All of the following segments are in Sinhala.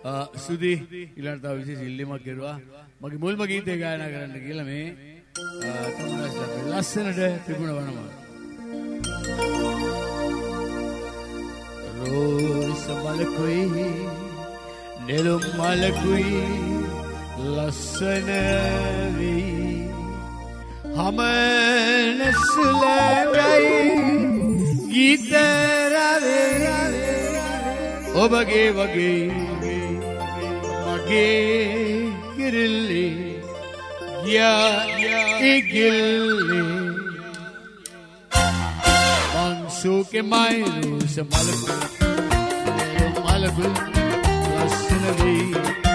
සුදි ඊළඟට තව විශේෂ ඉල්ලීමක් කෙරුවා. මගේ මුල්ම ගීතය ගායනා කරන්න කියලා මේ තමුන්ලාට ලස්සනට පිපුණ වනවා. රෝස මලකුයි නෙළුම් මලකුයි ලස්සන වී හමනසලයි ගීතරවේ ඔබගේ වගේ මගේ කිරිල්ලි ගියා ඉගිල්ලි මන්සුකේ මයිරුස මලකුයි නෙළුම් මලකුයි ලස්සන වී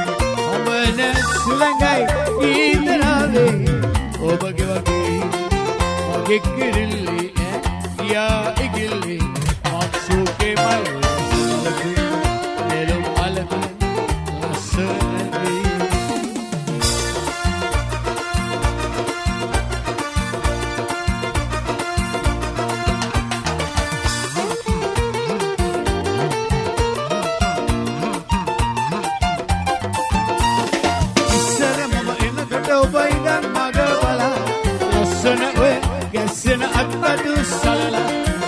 හමනසලයි ගීතරවේ ඔබගේ වගේ මගේ කිරිල්ලි ගියා ඉගිල්ලි මන්සුකේ මයිරුස නෙළුම් මලකුයි ලස්සන වී ගැස්සෙන අත්පතු සලලා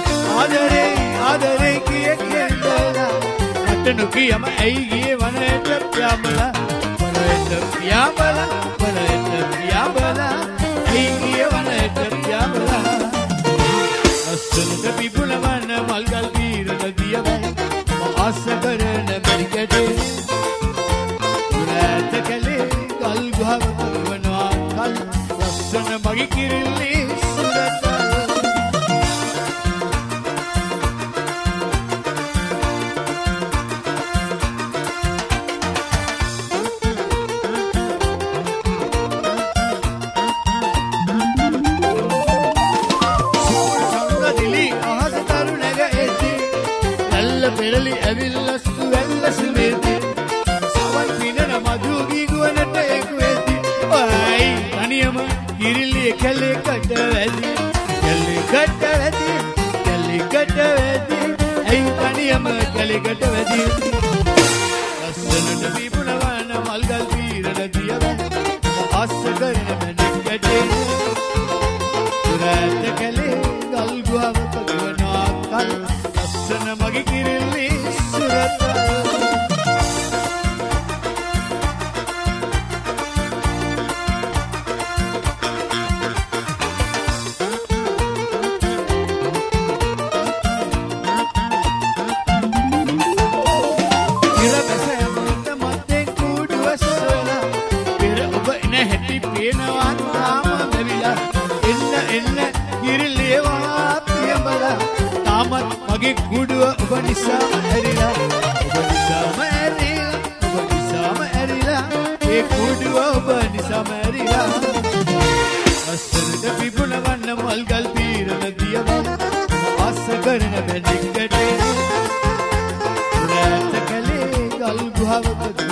ආදරේ කිය කියදලා මට නොකියම ඇයි ගියේ වනයට පියාඹලා ඇයි ගියේ වනයට පියාඹලා ලස්සනට පිපුණවන මල්ගල් පීරන දියවැල් ආස කරන මරිකඩේ පුරාත කලේ ගල් ගුහාව කරනවා කල් ලස්සන මගේ කිරිල්ලි පෙරලි ඇවිල්ලස්තු වැල්ලසු වෙති සවන් පිනන මදුගී ගුවනට එක් වෙති ඔයි තනියම කිරිල්ලි කැලේකට වැදි කැලේකට වැදි ඇයි තනියම කැලේකට වැදි ලස්සනට පිපුණවන මල්ගල් පීරන දියවැල් ආස කරන මැඩකට පුරාත කැලේ ගල් ගුහාව පදවනවා කල් ලස්සන මගේ කිරිල්ලි සුරත ඉරබසයමත මත්තේ කුඩුව සොලා පෙර ඔබ එන හැටි පේනවා තාම මෙවිලා එන්න කිරිල්ලි වා පියඹලා තාමත් මගේ කුඩුව ඔබ නිසාම ඇරිලා ඒ කුඩුව ඔබ නිසාම ඇරිලා ලස්සනට පිපුණවන්න මල්ගල් පීරන දියවැල් ආස කරන බැඳිකට පුරාත කලේ ගල් ගුහාව